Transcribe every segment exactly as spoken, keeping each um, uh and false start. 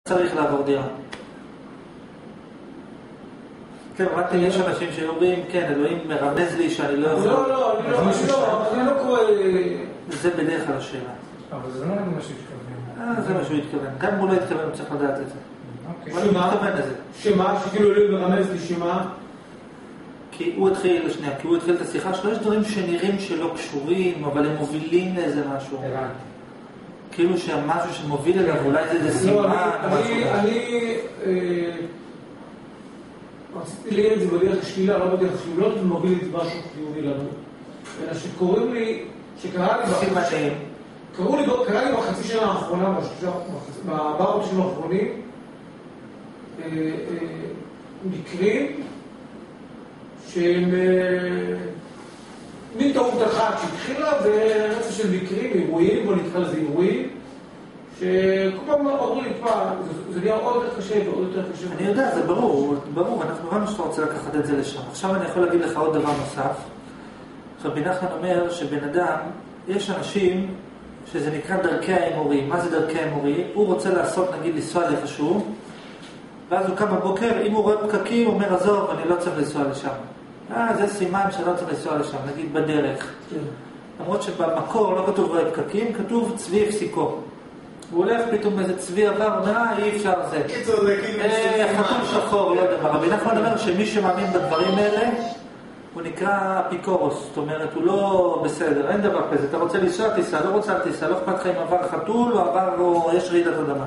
צריך לעבור דירה. כן, אמרתי, יש אנשים שאומרים, כן, אלוהים מרמז לי שאני לא יכול... לא, לא, אני לא קורא... זה בדרך כלל השאלה. אבל זה לא מה שהוא התכוון. אה, זה מה שהוא התכוון. גם אם הוא לא התכוון, הוא צריך לדעת את זה. שמה? שמה? שכאילו אלוהים מרמז לי, שמה? כי הוא התחיל, לשנייה, כי הוא התחיל את השיחה שלו, יש דברים שנראים שלא קשורים, אבל הם מובילים לאיזה משהו. הבנתי. כאילו שמשהו שמוביל אליו, אולי זה איזה סימן. אני, אני, רציתי לראות את זה בדרך שלילה, לא בדרך שלילות, ומוביל את משהו חיובי לנו. אלא שקוראים לי, שקרה לי סימנים. קראו לי, קרה לי בחצי שנה האחרונה, בארבעה חודשים האחרונים, מקרים שהם מין טעות אחת שהתחילה ורצף של מקרים, אירועים, בוא נתקע לזה אירועים, שכל פעם אמרו לי, זה נהיה עוד יותר קשה ועוד יותר קשה. אני יודע, זה ברור, ברור, אנחנו ראינו שאתה רוצה לקחת את זה לשם. עכשיו אני יכול להגיד לך עוד דבר נוסף. רבי נחמן אומר שבן אדם, יש אנשים שזה נקרא דרכי האמורים. מה זה דרכי האמורים? הוא רוצה לעשות, נגיד, לנסוע לאיפשהו, ואז הוא קם בבוקר, אם הוא רואה פקקים, הוא אומר, עזוב, אני לא צריך לנסוע לשם. אה, זה סימן שלא צריך לנסוע לשם, נגיד בדרך. למרות שבמקור לא כתוב רואה פקקים, כתוב צבי הפסיקו. הוא הולך פתאום באיזה צבי עבר, הוא אומר, אה, אי אפשר זה. חתום שחור, לא יודע. רבי נחמן אומר שמי שמאמין בדברים האלה, הוא נקרא אפיקורוס, זאת אומרת, הוא לא בסדר, אין דבר כזה. אתה רוצה לנסוע, תיסע, לא רוצה תיסע, לא אכפת לך אם עבר חתול או עבר או יש רעידת אדמה.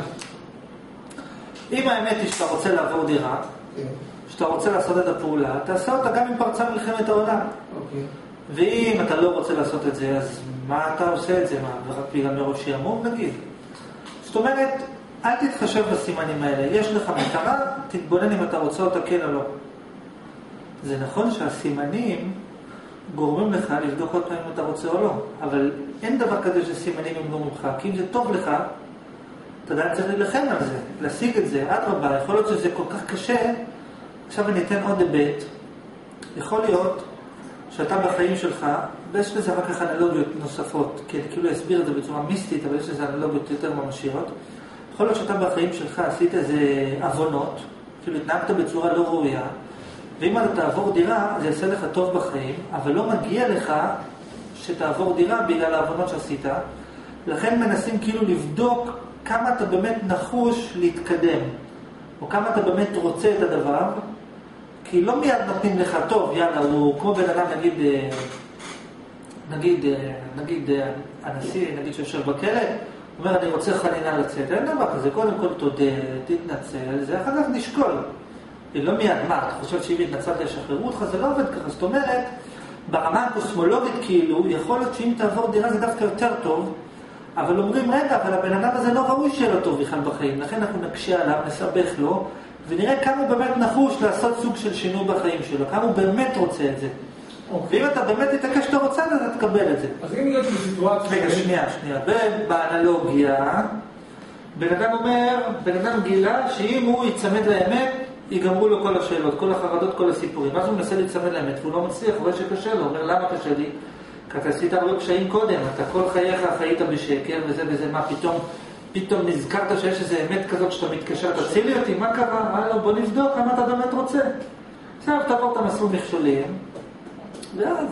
אם האמת היא שאתה רוצה לעבור דירה, שאתה רוצה לעשות את הפעולה, תעשה אותה גם אם פרצה מלחמת העולם. ואם אתה לא רוצה לעשות את זה, אז מה אתה עושה את זה? מה, ורק בגלל מראש שיעמוד, נגיד? זאת אומרת, אל תתחשב בסימנים האלה. יש לך מטרה, תתבונן אם אתה רוצה אותה כן או לא. זה נכון שהסימנים גורמים לך לבדוק עוד פעם אם אתה רוצה או לא, אבל אין דבר כזה שסימנים הם גורמים לך, כי אם זה טוב לך, אתה עדיין צריך להילחם על זה, להשיג את זה, עד רבה, יכול להיות שזה כל כך קשה. עכשיו אני אתן עוד היבט. יכול להיות שאתה בחיים שלך, ויש לזה רק כך אנלוגיות נוספות, כי אני כאילו אסביר את זה בצורה מיסטית, אבל יש לזה אנלוגיות יותר ממשיות. יכול להיות שאתה בחיים שלך עשית איזה עוונות, כאילו התנהגת בצורה לא ראויה, ואם אתה תעבור דירה, זה יעשה לך טוב בחיים, אבל לא מגיע לך שתעבור דירה בגלל העוונות שעשית. לכן מנסים כאילו לבדוק כמה אתה באמת נחוש להתקדם, או כמה אתה באמת רוצה את הדבר, כי לא מיד נותנים לך טוב, יאללה, הוא כמו בן אדם, נגיד, נגיד, נגיד, הנשיא, נגיד שיושב בכלא, הוא אומר, אני רוצה חנינה לצאת, אין דבר כזה, קודם כל תודה, תתנצל, זה אחר כך נשקול. לא מיד, מה, אתה חושב שאם התנצלת ישחררו אותך, זה לא עובד ככה. זאת אומרת, ברמה הקוסמולוגית כאילו, יכול להיות שאם תעבור דירה זה דווקא יותר טוב, אבל אומרים, רגע, אבל הבן אדם הזה לא ראוי שיהיה לו טוב בכלל בחיים, לכן אנחנו נקשה עליו, נסבך לו, ונראה כמה הוא באמת נחוש לעשות סוג של שינוי בחיים שלו, כמה הוא באמת רוצה את זה. ואם אתה באמת תתעקש שאתה רוצה, אז אתה תקבל את זה. אז אם יש בסיטואציה... רגע, שנייה, שנייה. ובאנלוגיה, בן אדם אומר, בן אדם גילה שאם הוא יצמד לאמת, ייגמרו לו כל השאלות, כל החרדות, כל הסיפורים. אז הוא מנסה להצמד לאמת, והוא לא מצליח, הוא רואה שקשה לו. הוא אומר, למה קשה לי? כי אתה עשית הרבה קשיים קודם, אתה כל חייך חיית בשקר, וזה וזה, מה פתאום, פתאום נזכרת שיש איזו אמת כזאת שאתה מתקשר, תציל לי אותי, מה קרה? הלו, בוא נבדוק כמה אתה באמת רוצה. עכשיו תעבור את המסלול מכשולים, ואז...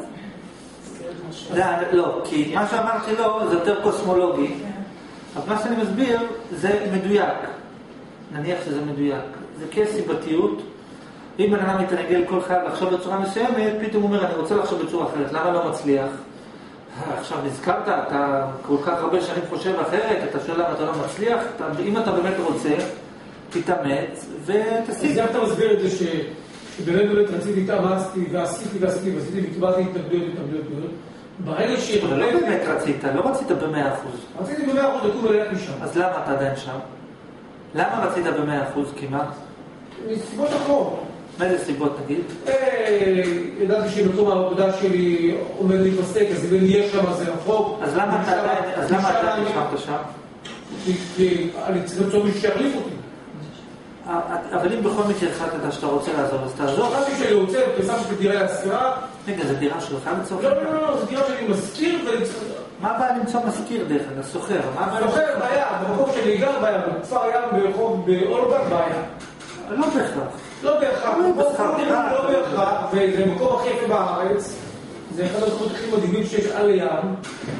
לא, כי מה שאמרתי לו זה יותר קוסמולוגי, אבל מה שאני מסביר זה מדויק. נניח שזה מדויק. זה כסיבתיות. אם בן אדם מתנגל כל חייו לחשוב בצורה מסוימת, פתאום הוא אומר, אני רוצה לחשוב בצורה אחרת. למה לא מצליח? עכשיו נזכרת, אתה כל כך הרבה שנים חושב אחרת, אתה שואל למה אתה לא מצליח, אתה, אם אתה באמת רוצה, תתאמץ ותשיג. אז איך אתה מסביר את זה ש... שבאמת באמת רציתי, התאמצתי ועשיתי ועשיתי ועשיתי וקיבלתי התנגדויות והתנגדויות. ברגע שהיא... אבל לא באמת רצית, לא רצית במאה אחוז. רציתי במאה אחוז, לקום וללך משם. אז למה אתה עדיין שם? למה רצית במאה אחוז כמעט? מסיבות אחרות. מאיזה סיבות תגיד? ידעתי שבתחום העבודה שלי עומד להתפסק, אז אם יש שם זה רחוק. אז למה אתה עדיין נשארת שם? כי אני צריך למצוא מי שיחליף אותי. אבל אם בכל מקרה החלטת שאתה רוצה לעזור, אז תעזור. חשבתי שאני רוצה, פרסמתי בדירה להשכרה. רגע, זו דירה שלך לצורך? לא, לא, לא, זו דירה שאני מזכיר מה הבעיה למצוא מזכיר דרך אגב, סוחר? סוחר בעיה, במקום שאני גר בעיה, בכפר ים ברחוב באולגה בעיה. לא בהכרח. לא בהכרח, לא בהכרח, וזה מקום הכי יפה בארץ, זה אחד המקומות הכי מדהימים שיש על ים,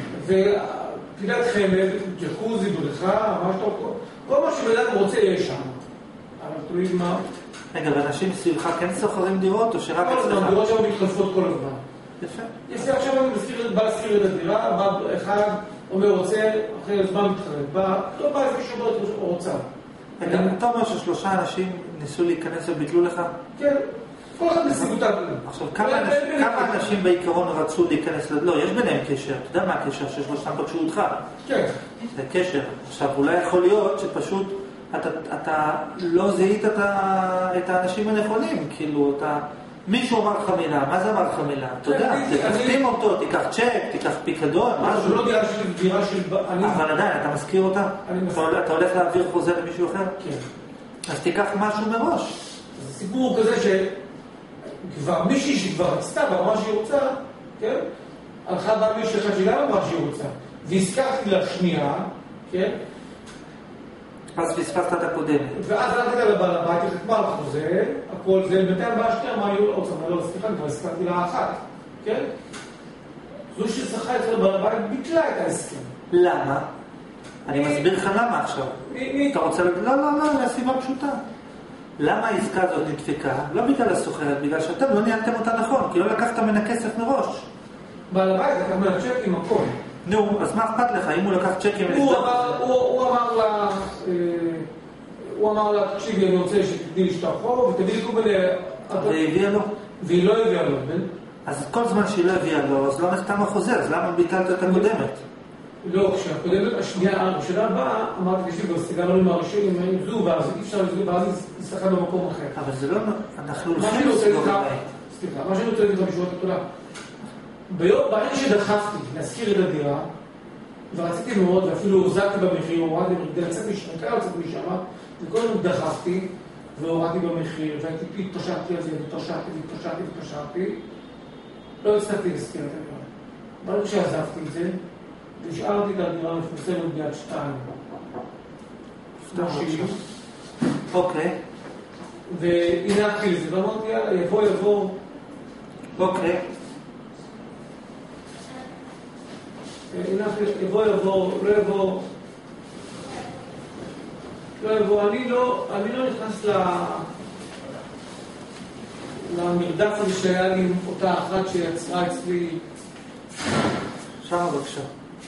ופינת חמד, ג'קוזי, בריכה, מה שאתה רוצה, כל מה שבן אדם רוצה יש שם. אבל תלוי מה... רגע, ואנשים סביבך כן סוחרים דירות או שרק אצלך? כל הזמן, דירות שם מתחלפות כל הזמן. יפה. יפה, עכשיו אני בא להזכיר את הדירה, בא אחד אומר רוצה, אחרי הזמן מתחרט, בא, לא בא איזה שומרת רוצה. רגע, אתה אומר ששלושה אנשים ניסו להיכנס וביטלו לך? כן, כל אחד מסיבותיו. עכשיו, כמה אנשים בעיקרון רצו להיכנס? לא, יש ביניהם קשר. אתה יודע מה הקשר? ששלושתם פגשו אותך. כן. זה קשר. עכשיו, אולי יכול להיות שפשוט אתה לא זיהית את האנשים הנכונים. כאילו, אתה... מישהו אמר לך מילה, מה זה אמר לך מילה? אתה יודע, תחתים אותו, תיקח צ'ק, תיקח פיקדון, משהו. זה לא דירה של דירה של... אבל עדיין, אתה מזכיר אותה? אתה הולך להעביר חוזה למישהו אחר? כן. אז תיקח משהו מראש. זה סיפור כזה שכבר מישהי שכבר רצתה ואמרה שהיא רוצה, כן? הלכה באה מישהי אחת שגם אמרה שהיא רוצה. והזכרתי לה שנייה, כן? אז פספסת את הקודמת. ואז הלכתי על הבעל הבית, היא חתמה על חוזה, הכל זה, בינתיים באה שנייה, מה היא רוצה? מה לא, סליחה, כבר הזכרתי לה אחת, כן? זו ששחה אצל הבעל הבית ביטלה את ההסכם. למה? אני מסביר לך למה עכשיו. אתה רוצה להגיד, לא, לא, לא, מהסיבה פשוטה. למה העסקה הזאת נדפקה? לא בגלל הסוחרת, בגלל שאתם לא ניהלתם אותה נכון, כי לא לקחת ממנה כסף מראש. בעל הבית, אתה אומר צ'ק עם הכל. נו, אז מה אכפת לך? אם הוא לקח צ'קים... הוא אמר לה, הוא אמר לה, תקשיבי, אני רוצה שתתני לי שטר חוב, ותביא לי כל מיני... והיא הביאה לו? והיא לא הביאה לו, כן? אז כל זמן שהיא לא הביאה לו, אז לא נחתם החוזה, אז למה ביטלת את הקודמת? לא, כשהקודמת השנייה, השנה הבאה, אמרתי, תקשיבי, בסטיגה לא עם הראשי, עם זו, ואז אי אפשר לזו, ואז היא שחקה במקום אחר. אבל זה לא... אנחנו הולכים לסגור בבית. סליחה, מה שאני רוצה להגיד לך בשביל התודה. ברגע שדחפתי להזכיר את הדירה, ורציתי מאוד, ואפילו הוזלתי במחיר, הורדתי כדי לצאת משם, כדי לצאת משם, וכל הזמן דחפתי, והורדתי במחיר, והייתי התפשרתי על זה, והתפשרתי, והתפשרתי, והתפשרתי, לא הצלחתי להזכיר את הדירה. ברגע שעזבתי את זה, והשארתי את הדירה מפורסמת ביד שתיים. אוקיי. והנעתי לזה, ואמרתי, יאללה, יבוא, יבוא. אוקיי. יבוא, יבוא, לא יבוא, לא יבוא, אני לא, אני לא נכנס ל... למרדף הזה שהיה לי עם אותה אחת שיצרה אצלי. שם בבקשה.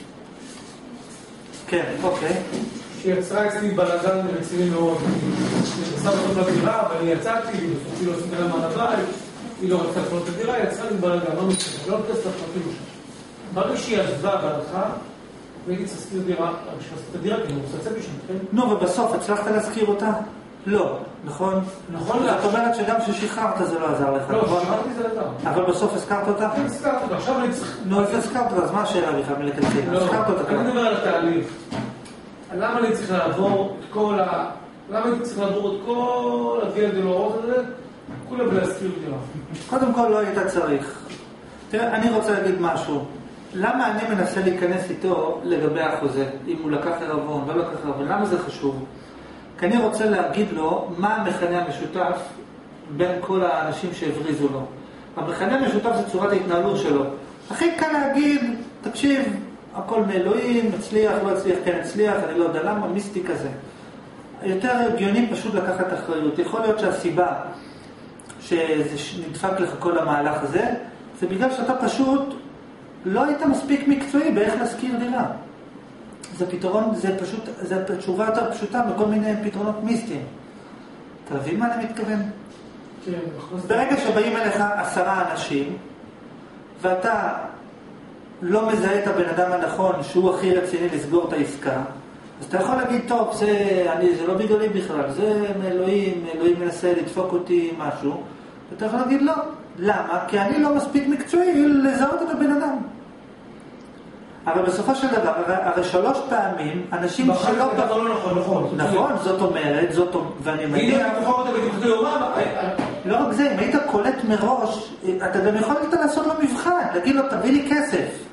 כן, אוקיי. שיצרה אצלי בלגן רציני מאוד. נכנסה אותם לדירה, ואני יצאתי, היא לא עשיתי להם על הבית, היא לא רצתה לפנות את הדירה, יצרה לי בלגן, לא מצטער, לא נכנס לפרטים שם. ברגע שהיא עזבה והלכה, והייתי צריך להזכיר דירה, את הדירה, כי אני רוצה לצאת משם, כן? נו, ובסוף הצלחת להזכיר אותה? לא, נכון? נכון. זאת אומרת שגם ששחררת זה לא עזר לך. לא, שחררתי זה עזר. אבל בסוף הזכרת אותה? כן, הזכרת אותה, עכשיו אני צריך... נו, אז הזכרת אותה, אז מה השאלה בכלל מלכתחילה? לא, הזכרת אותה. אני מדבר על התהליך. למה אני צריך לעבור את כל ה... למה אני צריך לעבור את כל הוויה דולורוזה הזה? כולה בלהזכיר דירה. קודם כל לא היית צריך. תראה, אני רוצה להגיד משהו. למה אני מנסה להיכנס איתו לגבי החוזה? אם הוא לקח ערבון, לא לקח ערבון, למה זה חשוב? כי אני רוצה להגיד לו מה המכנה המשותף בין כל האנשים שהבריזו לו. המכנה המשותף זה צורת ההתנהלות שלו. הכי קל להגיד, תקשיב, הכל מאלוהים, הצליח, לא הצליח, כן הצליח, אני לא יודע למה, מיסטי כזה. יותר הגיוני פשוט לקחת אחריות. יכול להיות שהסיבה שזה נדפק לך כל המהלך הזה, זה בגלל שאתה פשוט לא היית מספיק מקצועי באיך להזכיר דירה. זה פתרון, זה פשוט, זה תשובה יותר פשוטה בכל מיני פתרונות מיסטיים. אתה מבין מה אני מתכוון? כן. ברגע שבאים אליך עשרה אנשים, ואתה לא מזהה את הבן אדם הנכון שהוא הכי רציני לסגור את העסקה, אז אתה יכול להגיד, טוב, זה, אני, זה לא בגללי בכלל, זה מאלוהים, אלוהים מנסה לדפוק אותי משהו, ואתה יכול להגיד לא. למה? כי אני לא מספיק מקצועי לזהות את הבן אדם. אבל בסופו של דבר, הרי שלוש פעמים, אנשים שלא... בחר לא נכון, נכון. נכון, זאת אומרת, זאת אומרת, ואני מניח... הנה, אתה תבחר אותה בתמחתי יומם. לא רק זה, אם היית קולט מראש, אתה גם יכול לעשות לו מבחן, להגיד לו, תביא לי כסף.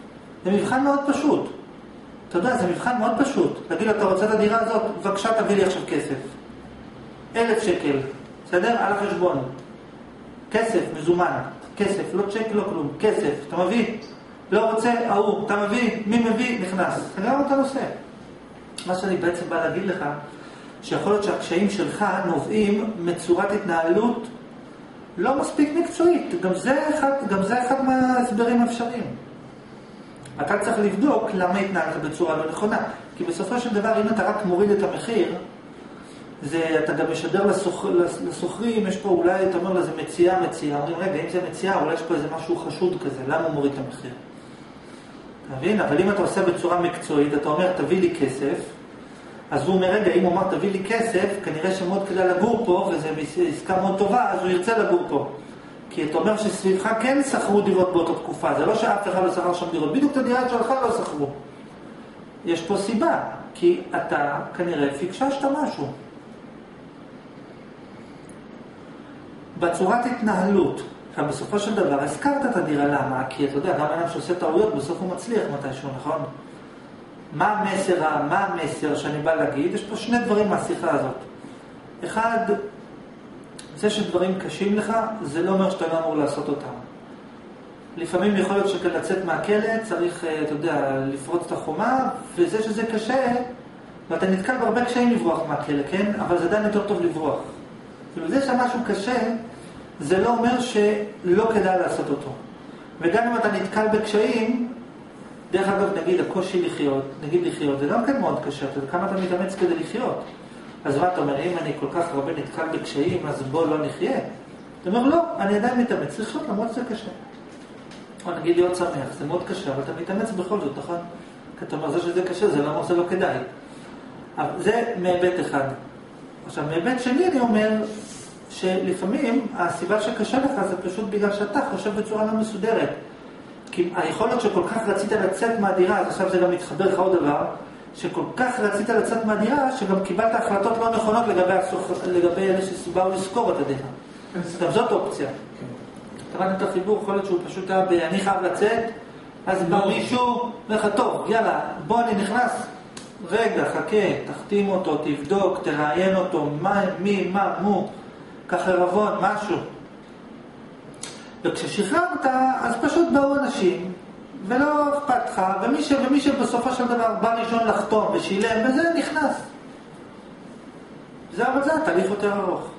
זה מבחן מאוד פשוט. אתה יודע, זה מבחן מאוד פשוט. תגיד לו, אתה רוצה את הדירה הזאת? בבקשה תביא לי עכשיו כסף. אלף שקל. בסדר? על החשבון. כסף, מזומן. כסף, לא צ'ק, לא כלום. כסף, אתה מביא. לא רוצה, ההוא, אתה מביא. מי מביא? נכנס. תראה מה אתה עושה. מה שאני בעצם בא להגיד לך, שיכול להיות שהקשיים שלך נובעים מצורת התנהלות לא מספיק מקצועית. גם זה אחד, גם זה אחד מההסברים האפשריים. אתה צריך לבדוק למה התנהלת בצורה לא נכונה. כי בסופו של דבר, אם אתה רק מוריד את המחיר, זה, אתה גם משדר לסוחרים, יש פה אולי, אתה אומר לה, זה מציאה, מציאה. אומרים, רגע, אם זה מציאה, אולי יש פה איזה משהו חשוד כזה, למה הוא מוריד את המחיר? אתה מבין? אבל אם אתה עושה בצורה מקצועית, אתה אומר, תביא לי כסף, אז הוא אומר, רגע, אם הוא אומר, תביא לי כסף, כנראה שמאוד כדאי לגור פה, וזו עסקה מאוד טובה, אז הוא ירצה לגור פה. כי אתה אומר שסביבך כן שכרו דירות באותה תקופה, זה לא שאף אחד לא שכר שם דירות, בדיוק את הדירה שלך לא שכרו. יש פה סיבה, כי אתה כנראה פיקששת משהו. בצורת התנהלות, בסופו של דבר, הזכרת את הדירה, למה? כי אתה יודע, גם אדם שעושה טעויות, בסוף הוא מצליח מתישהו, נכון? מה המסר, מה המסר שאני בא להגיד? יש פה שני דברים מהשיחה הזאת. אחד, זה שדברים קשים לך, זה לא אומר שאתה לא אמור לעשות אותם. לפעמים יכול להיות שכדי לצאת מהכלא, צריך, אתה יודע, לפרוץ את החומה, וזה שזה קשה, ואתה נתקל בהרבה קשיים לברוח מהכלא, כן? אבל זה עדיין יותר טוב לברוח. זה שמשהו קשה, זה לא אומר שלא כדאי לעשות אותו. וגם אם אתה נתקל בקשיים, דרך אגב, נגיד, הקושי לחיות, נגיד לחיות, זה גם כן מאוד קשה, אתה יודע כמה אתה מתאמץ כדי לחיות. אז מה אתה אומר, אם אני כל כך הרבה נתקל בקשיים, אז בוא לא נחיה. אתה אומר, לא, אני עדיין מתאמץ לחיות, למרות שזה קשה. או נגיד להיות שמח, זה מאוד קשה, אבל אתה מתאמץ בכל זאת, נכון? כי אתה אומר, זה שזה קשה, זה לא, זה לא כדאי. אבל זה מהיבט אחד. עכשיו, מהיבט שני אני אומר, שלפעמים הסיבה שקשה לך זה פשוט בגלל שאתה חושב בצורה לא מסודרת. כי היכול להיות שכל כך רצית לצאת מהדירה, אז עכשיו זה גם מתחבר לך עוד דבר, שכל כך רצית לצאת מהדירה, שגם קיבלת החלטות לא נכונות לגבי, הסוח, לגבי אלה שבאו לזכור את הדירה. גם זאת אופציה. תראה את החיבור, יכול להיות שהוא פשוט היה ב... אני חייב לצאת, אז בא מישהו, לך טוב, יאללה, בוא אני נכנס. רגע, חכה, תחתים אותו, תבדוק, תראיין אותו, מה, מי, מה, מו, ככה רבון, משהו. וכששחררת, אז פשוט באו אנשים, ולא אכפת לך, ומי, ש... ומי שבסופו של דבר בא ראשון לחתום ושילם, וזה נכנס. זה אבל זה, תהליך יותר ארוך.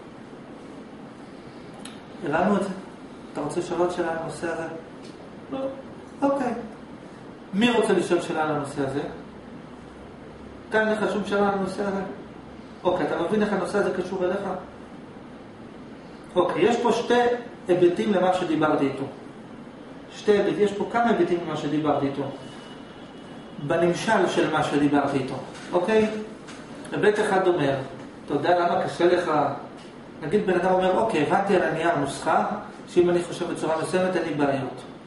הבנו את זה? אתה רוצה לשאול שאלה על הנושא הזה? לא. אוקיי. מי רוצה לשאול שאלה על הנושא הזה? כאן לך שום שאלה על הנושא הזה? אוקיי, אתה מבין איך הנושא הזה קשור אליך? אוקיי, יש פה שתי היבטים למה שדיברתי איתו. שתי היבטים, יש פה כמה היבטים למה שדיברתי איתו. בנמשל של מה שדיברתי איתו. אוקיי? היבט אחד אומר, אתה יודע למה קשה לך? נגיד בן אדם אומר, אוקיי, הבנתי על הנייר נוסחה, שאם אני חושב בצורה מסוימת אין לי בעיות.